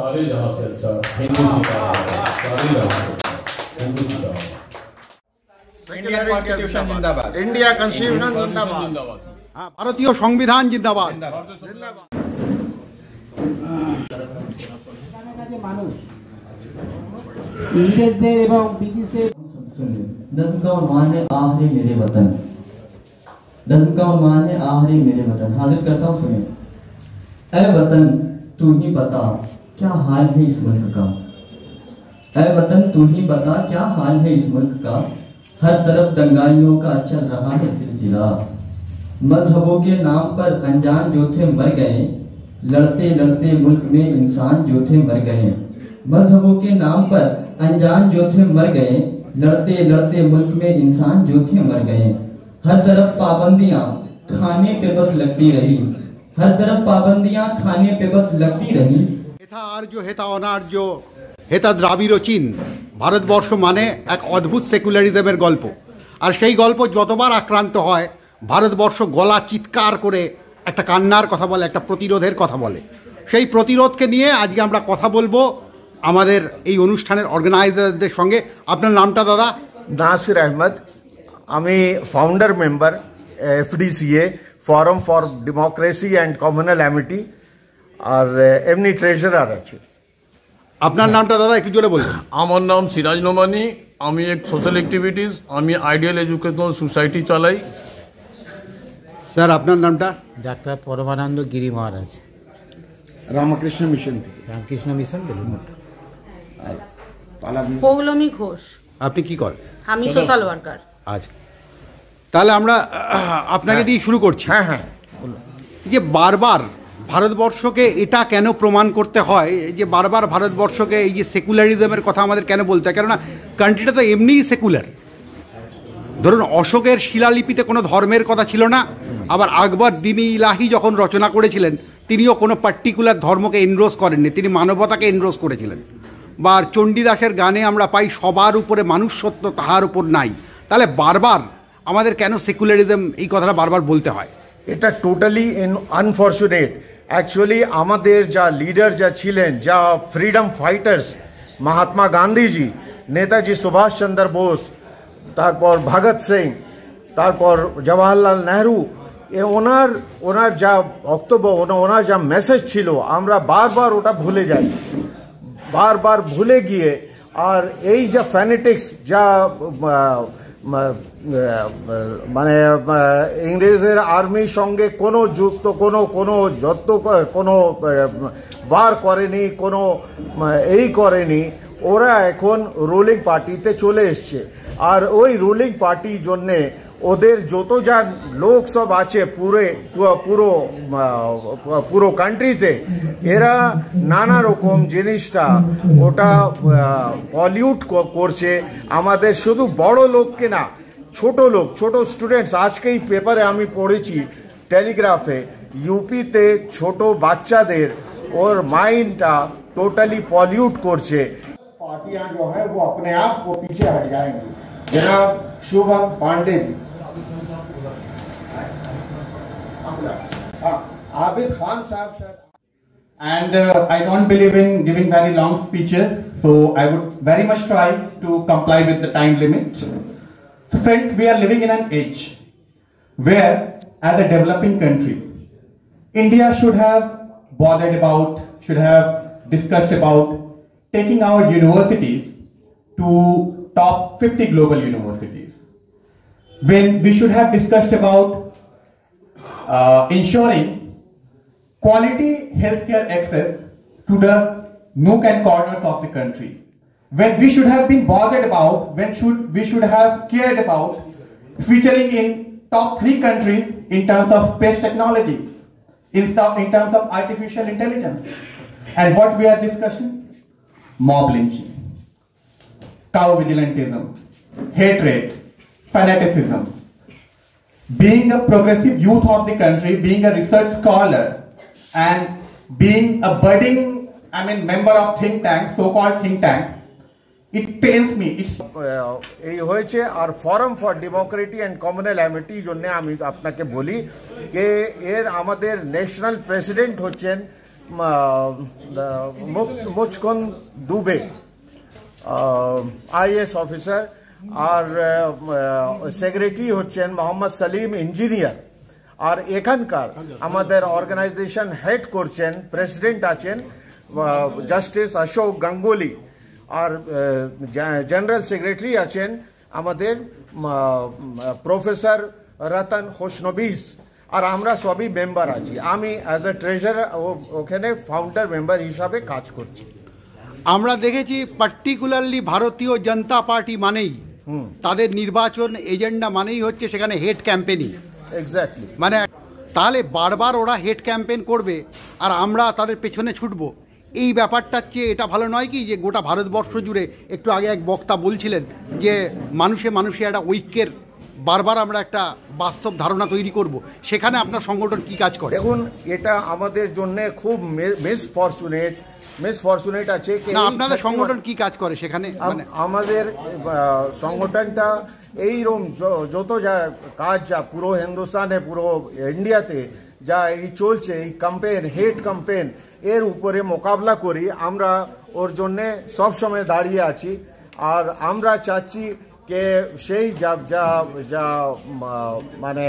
सारे जहां से अच्छा हिंदू सारे जहां से हिंदू इंडिया कॉन्स्टिट्यूशन जिंदाबाद, इंडिया कॉन्स्टिट्यूशन जिंदाबाद, भारतीय संविधान जिंदाबाद। इंग्रेजদের এবং ব্রিটিশদের 10 का उन्वान है आखिरी मेरे वतन। 10 का उन्वान है आखिरी मेरे वतन। हाजिर करता हूँ, सुनिए। ऐ वतन तू ही बता क्या हाल है इस मुल्क का। ऐ वतन तू ही बता क्या हाल है इस मुल्क का। हर तरफ दंगाइयों का चल रहा है सिलसिला। मजहबों के नाम पर अनजान जो थे मर गए। लड़ते लड़ते मुल्क में इंसान जो थे मर गए। मजहबों के नाम पर अनजान जो थे मर गए। लड़ते लड़ते मुल्क में इंसान जो थे मर गए। हर तरफ पाबंदियां खाने पे बस लगती रही। हर तरफ पाबंदियां खाने पे बस लगती रही। হেথা আর্য হেথা অনার্য হেথা দ্রাবিড় চীন। ভারতবর্ষ মানে এক অদ্ভুত সেকুলারিজমের গল্প। আর সেই গল্প যতবার আক্রান্ত হয় ভারতবর্ষ গলা চিৎকার করে একটা কান্নার কথা বলে, একটা প্রতিরোধের কথা বলে। সেই প্রতিরোধকে নিয়ে আজকে আমরা কথা বলবো আমাদের এই অনুষ্ঠানের অর্গানাইজারদের সঙ্গে। আপনার নামটা দাদা? নাসির আহমদ, আমি founder member FDCA forum for democracy and communal amity, আর এমনি ট্রেজারার আছে। আপনার নামটা দাদা একটু জোরে বলুন। আমার নাম সিরাজ নোমানি, আমি এক সোশ্যাল অ্যাক্টিভিটিস, আমি আইডিয়াল এডুকেশনাল সোসাইটি চালাই। স্যার আপনার নামটা? ডাক্তার পরমানন্দ গিরি মহারাজ, রামকৃষ্ণ মিশন থেকে। রামকৃষ্ণ মিশন বেলুমঠ। পৌলমী ঘোষ। আপনি কি করেন? আমি সোশ্যাল ওয়ার্কার। আচ্ছা, তাহলে আমরা আপনাকে দিয়ে শুরু করছি। হ্যাঁ হ্যাঁ, যে বারবার ভারতবর্ষকে এটা কেন প্রমাণ করতে হয় যে বারবার ভারতবর্ষকে এই যে সেকুলারিজমের কথা আমাদের কেন বলতে হয়? কেননা কান্ট্রিটা তো এমনিই সেকুলার। ধরুন অশোকের শিলালিপিতে কোনো ধর্মের কথা ছিল না। আবার আকবর দিন-ই ইলাহি যখন রচনা করেছিলেন তিনিও কোনো পার্টিকুলার ধর্মকে এনরোজ করেননি, তিনি মানবতাকে এনরোজ করেছিলেন। বা চণ্ডীদাসের গানে আমরা পাই সবার উপরে মানুষ সত্য তাহার উপর নাই। তাহলে বারবার আমাদের কেন সেকুলারিজম এই কথাটা বারবার বলতে হয়? এটা টোটালি আনফর্চুনেট। অ্যাকচুয়ালি আমাদের যা লিডার যা ছিলেন, যা ফ্রিডম ফাইটার্স, মহাত্মা গান্ধীজি, নেতাজি সুভাষচন্দ্র বোস, তারপর ভগৎ সিং, তারপর জওয়াহরলাল নেহরু, ওনার যা বক্তব্য, ওনার যা মেসেজ ছিল আমরা বারবার ওটা ভুলে যাই, বারবার ভুলে গিয়ে। আর এই যা ফ্যানেটিক্স, যা মানে ইংরেজের আর্মির সঙ্গে কোনো যুক্ত কোনো ওয়ার করেনি, কোনো এই করেনি, ওরা এখন রুলিং পার্টিতে চলে এসছে। আর ওই রুলিং পার্টির জন্যে ওদের যত যা লোক সব আছে পুরো কান্ট্রিতে, এরা নানা রকম জিনিসটা ওটা পলিউট করছে। আমাদের শুধু বড় লোককে না, ছোট লোক, ছোট স্টুডেন্টস, আজকেই পেপারে আমি পড়েছি টেলিগ্রাফে, ইউপিতে ছোট বাচ্চাদের ওর মাইন্ডটা টোটালি পলিউট করছে। पार्टियां जो है वो अपने आप को पीछे हट जाएंगी। जनाब शुभम पांडे जी, आबिद खान साहब sir. And I don't believe in giving very long speeches, so I would very much try to comply with the time limit. So friends, we are living in an age where, as a developing country, India should have bothered about, should have discussed about taking our universities to top 50 global universities. When we should have discussed about ensuring quality healthcare access to the nook and corners of the country. When we should have been bothered about, we should have cared about featuring in top 3 countries in terms of space technologies, in terms of artificial intelligence. And what we are discussing? Mob lynching, cow vigilantism, hatred, fanaticism. Being a progressive youth of the country, being a research scholar, and being a budding, member of think tank, so-called think tank, it pains me. এই হয়েছে। আর forum for democracy and communal amity জন্য আমি আপনাকে বলি যে এর আমাদের ন্যাশনাল প্রেসিডেন্ট হচ্ছেন মুচকুন্দ দুবে IAS অফিসার, আর সেক্রেটারি হচ্ছেন মোহাম্মদ সালিম ইঞ্জিনিয়ার, আর এখানকার আমাদের অর্গানাইজেশন হেড করছেন, প্রেসিডেন্ট আছেন জাস্টিস অশোক গাঙ্গুলি, আর জেনারেল সেক্রেটারি আছেন আমাদের প্রফেসর রতন খোশনবিস, আর আমরা সবই মেম্বার আছি। আমি অ্যাজ এ ট্রেজারার ওখানে ফাউন্ডার মেম্বার হিসাবে কাজ করছি। আমরা দেখেছি পার্টিকুলারলি ভারতীয় জনতা পার্টি মানেই তাদের নির্বাচন এজেন্ডা মানেই হচ্ছে সেখানে হেড ক্যাম্পেনিং। এক্স্যাক্টলি, মানে তাহলে বারবার ওরা হেড ক্যাম্পেন করবে আর আমরা তাদের পেছনে ছুটবো, এই ব্যাপারটার চেয়ে এটা ভালো নয় কি যে গোটা ভারতবর্ষ জুড়ে, একটু আগে এক বক্তা বলছিলেন যে মানুষে মানুষে একটা ঐক্যের বারবার আমরা একটা বাস্তব ধারণা তৈরি করব, সেখানে আপনার সংগঠন কি কাজ করে? দেখুন, এটা আমাদের জন্য খুব মিসফরচুনেট আছে। না, আপনাদের সংগঠন কি কাজ করে সেখানে? আমাদের সংগঠনটা এইরকম যত যা কাজ যা পুরো হিন্দুস্তানে, পুরো ইন্ডিয়াতে যা এই চলছে, এই ক্যাম্পেন, হেড ক্যাম্পেন, এর উপরে মোকাবিলা করি আমরা, ওর জন্যে সবসময় দাঁড়িয়ে আছি। আর আমরা চাচ্ছি যে সেই যা যা যা মানে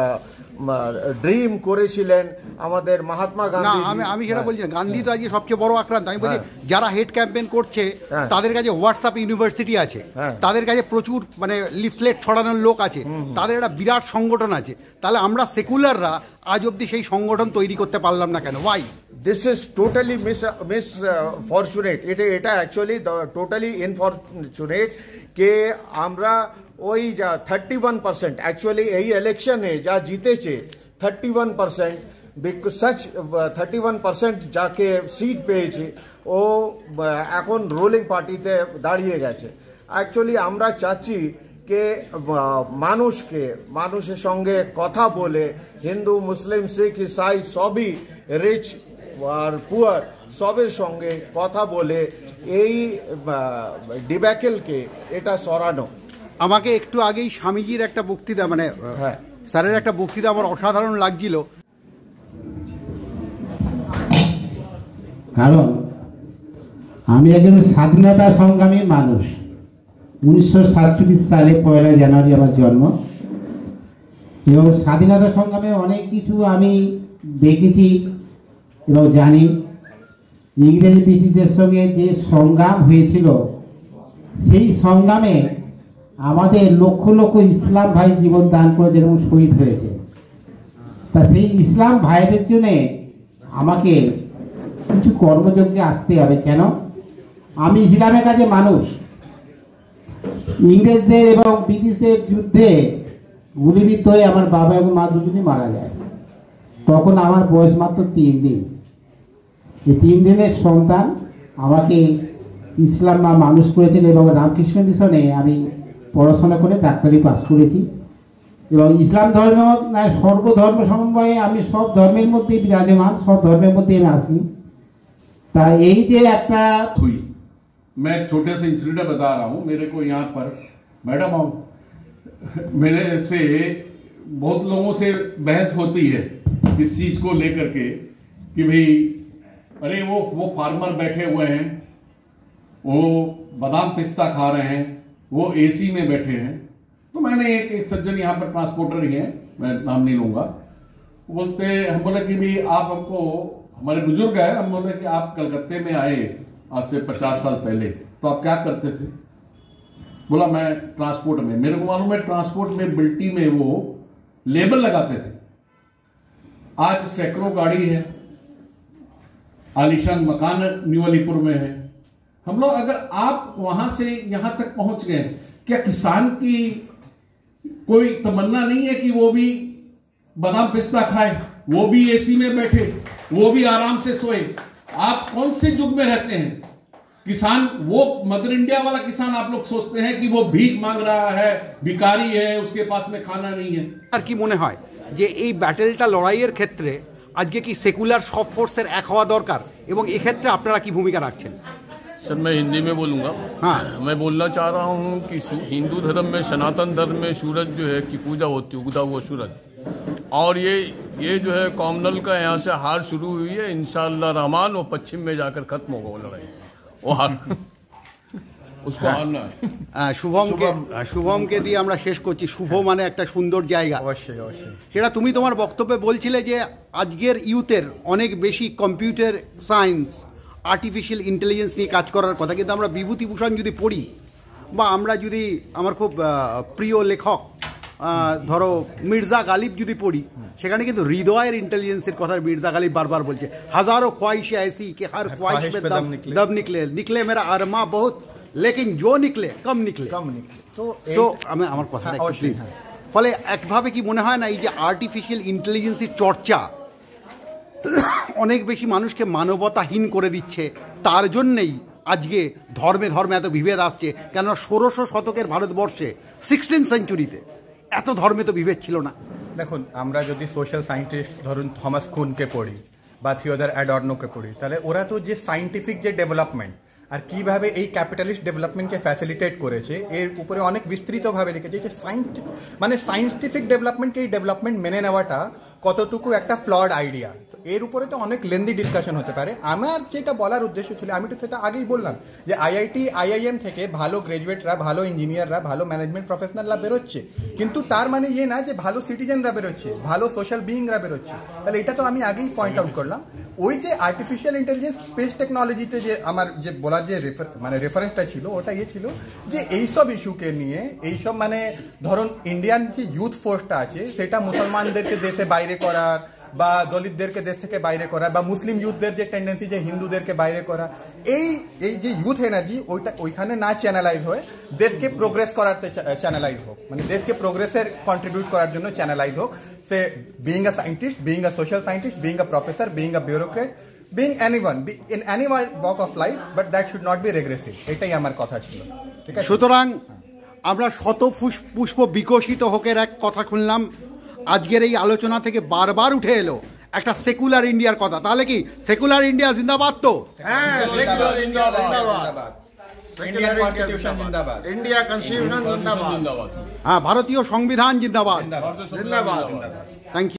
ড্রিম করেছিলেন আমাদের মহাত্মা গান্ধী। আমি সেটা বলছি না, গান্ধী তো আজকে সবচেয়ে বড় আক্রান্ত। আমি বলছি যারা হেড ক্যাম্পেন করছে তাদের কাছে হোয়াটসঅ্যাপ ইউনিভার্সিটি আছে, তাদের কাছে প্রচুর মানে লিফলেট ছড়ানোর লোক আছে, তাদের একটা বিরাট সংগঠন আছে। তাহলে আমরা সেকুলাররা আজ অব্দি সেই সংগঠন তৈরি করতে পারলাম না কেন? Why? This is totally misfortunate. এটা অ্যাকচুয়ালি টোটালি ইনফরচুনেট কে আমরা ওই যা 31% অ্যাকচুয়ালি এই ইলেকশনে যা জিতেছে 31%, সাচ 31% যাকে সিট পেয়েছে ও এখন রুলিং পার্টিতে দাঁড়িয়ে গেছে। অ্যাকচুয়ালি আমরা চাচ্ছি কে মানুষের সঙ্গে কথা বলে, হিন্দু মুসলিম শিখ ইসাই সবই, রিচ আর পুয়ার সবের সঙ্গে কথা বলে এই ডিব্যাকেলকে এটা সরানো। আমাকে একটু আগেই স্বামীজির একটা বক্তৃতা, মানে স্যারের একটা বক্তৃতা আমার অসাধারণ লাগছিল। কারণ আমি একজন স্বাধীনতা সংগ্রামী মানুষ। 1947 সালে 1 জানুয়ারি আমার জন্ম, এবং স্বাধীনতা সংগ্রামে অনেক কিছু আমি দেখেছি এবং জানি। ইংরেজ ব্রিটিশদের সঙ্গে যে সংগ্রাম হয়েছিল, সেই সংগ্রামে আমাদের লক্ষ লক্ষ ইসলাম ভাই জীবন দান করেছে এবং শহীদ হয়েছে। তা সেই ইসলাম ভাইদের জন্য আমাকে কিছু কর্মযজ্ঞে আসতে হবে। কেন? আমি ইসলামের কাছে মানুষ। ইংরেজদের এবং ব্রিটিশদের যুদ্ধে গুলিবিদ্ধ হয়ে আমার বাবা এবং মা দুজনই মারা যায়। তখন আমার বয়স মাত্র 3 দিন। এই 3 দিনের সন্তান আমাকে ইসলাম মা মানুষ করেছেন, এবং রামকৃষ্ণ মিশনে আমি পড়াশোনা করে ডাক্তারি পাস করেছি। এবং ইসলাম ধর্ম সর্বধর্ম সমন্বয়ে আমি সব ধর্মের মধ্যেই বিরাজমান, সব ধর্মের মধ্যে আমি আসি। তা এই যে একটা हुई, मैं छोटे से इंसिडेंट बता रहा हूँ। मेरे को यहाँ पर मैडम मेरे से बहुत लोगों से बहस होती है इस चीज को लेकर के कि भाई अरे वो फार्मर बैठे हुए हैं, वो बादाम पिस्ता खा रहे हैं, वो एसी में बैठे हैं। तो मैंने एक सज्जन यहाँ पर ट्रांसपोर्टर ही है, मैं नाम नहीं लूंगा, बोलते, हम बोले कि भाई आप हमको, हमारे बुजुर्ग है, हम बोले कि आप कलकत्ते में आए आज से 50 साल पहले, तो आप क्या करते थे? बोला मैं ट्रांसपोर्ट में, मेरे को मालूम है ट्रांसपोर्ट में बिल्टी में वो लेबल लगाते थे। आज सैकड़ों गाड़ी है, आलीशान मकान न्यू अलीपुर में है। हम लोग अगर आप वहां से यहां तक पहुंच गए, क्या किसान की कोई तमन्ना नहीं है कि वो भी बादाम पिस्ता खाए, वो भी एसी में बैठे, वो भी आराम से सोए? आप कौन से युग में रहते हैं? किसान, वो मदर इंडिया वाला किसान आप लोग सोचते हैं कि वो भीख मांग रहा है, भिखारी है, उसके पास में खाना नहीं है। আর কি মনে হয় যে এই ব্যাটেলটা লড়াইয়ের ক্ষেত্রে আজকে কি সেকুলার সব ফোর্সের এক হওয়া দরকার, এবং এক্ষেত্রে আপনারা কি ভূমিকা রাখছেন? सर मैं हिंदी में बोलूँगा। हाँ, मैं बोलना चाह रहा हूँ कि हिंदू धर्म में, सनातन धर्म में सूरज जो है की पूजा होती है, उगता हुआ सूरज, और ये जो है कॉमनल का यहाँ से हार शुरू हुई है, इंशाअल्लाह रहमान वो पश्चिम में जाकर खत्म होगा वो लड़ाई, वो हार उसको हारना है। শুভমকে দিয়ে আমরা শেষ করছি। শুভ মানে একটা সুন্দর জায়গা, অবশ্যই অবশ্যই। সেটা তুমি তোমার বক্তব্যে বলছিলে যে আজকের ইউথের অনেক বেশি কম্পিউটার সায়েন্স, আর্টিফিশিয়াল ইন্টেলিজেন্স নিয়ে কাজ করার কথা, কিন্তু আমরা বিভূতিভূষণ যদি পড়ি বা আমরা যদি আমার খুব প্রিয় লেখক ধরো মির্জা গালিব যদি পড়ি, সেখানে কিন্তু হৃদয়ের ইন্টেলিজেন্সের কথা মির্জা গালিব বারবার বলছে। হাজারো ख्वाहिशें ऐसी कि हर ख्वाहिश में दम निकले मेरा अरमा बहुत लेकिन जो निकले कम निकले। তো আমি আমার কথাটা একটু প্লিজ। ফলে একভাবে কি মনে হয় না এই যে আর্টিফিশিয়াল ইন্টেলিজেন্সের চর্চা অনেক বেশি মানুষকে মানবতাহীন করে দিচ্ছে, তার জন্যেই আজকে ধর্মে ধর্মে এত বিভেদ আসছে? কেননা 1600 শতকের ভারতবর্ষে 16th সেঞ্চুরিতে এত ধর্মে তো বিভেদ ছিল না। দেখুন, আমরা যদি সোশ্যাল সায়েন্টিস্ট ধরুন থমাস কুনকে পড়ি বা থিওডর অ্যাডর্নোকে পড়ি, তাহলে ওরা তো যে সায়েন্টিফিক যে ডেভেলপমেন্ট আর কিভাবে এই ক্যাপিটালিস্ট ডেভেলপমেন্টকে ফ্যাসিলিটেট করেছে এর উপরে অনেক বিস্তৃতভাবে লিখেছে যে সায়েন্টিফিক ডেভেলপমেন্টকে এই ডেভেলপমেন্ট মেনে নেওয়াটা কতটুকু একটা ফ্লড আইডিয়া। তো এর উপরে তো অনেক লেন্দি ডিসকাশন হতে পারে। আমার যেটা বলার উদ্দেশ্য ছিল, আমি তো সেটা আগেই বললাম যে আইআইটি আইআইএম থেকে ভালো গ্রাজুয়েটরা, ভালো ইঞ্জিনিয়াররা, ভালো ম্যানেজমেন্ট প্রফেশনালরা বেরোচ্ছে, কিন্তু তার মানে ইয়ে না যে ভালো সিটিজেনরা বেরোচ্ছে, ভালো সোশ্যাল বিইংরা বেরোচ্ছে। তাহলে এটা তো আমি আগেই পয়েন্ট আউট করলাম। ওই যে আর্টিফিশিয়াল ইন্টেলিজেন্স স্পেস টেকনোলজিতে যে আমার যে বলার যে রেফারেন্সটা ছিল, ওটা ইয়ে ছিল যে এইসব ইস্যুকে নিয়ে এইসব মানে ধরুন ইন্ডিয়ান যে ইউথ ফোর্সটা আছে সেটা মুসলমানদেরকে দেশে বাইরে করার বা দলিতদেরকে দেশ থেকে বাইরে করার বা মুসলিম ইউথদের যে টেন্ডেন্সি যে হিন্দুদেরকে বাইরে করা, এই যে ইউথ এনার্জি ওইখানে না চ্যানেলাইজ হয়ে দেশকে প্রোগ্রেস করাতে চ্যানেলাইজ হোক, মানে দেশকে প্রোগ্রেসের কন্ট্রিবিউট করার জন্য চ্যানেলাইজ হোক। সে being a scientist, being a social scientist, being a professor, being a bureaucrat, being anyone in any walk of life, but that should not be regressive. এটাই আমার কথা ছিল, ঠিক আছে? সুতরাং আমরা শত পুষ্প বিকশিত হোকের এক কথা শুনলাম, আজকের এই আলোচনা থেকে বারবার উঠে এলো একটা সেকুলার ইন্ডিয়ার কথা। তাহলে কি সেকুলার ইন্ডিয়া জিন্দাবাদ? তো হ্যাঁ, ভারতীয় সংবিধান জিন্দাবাদ। Thank you.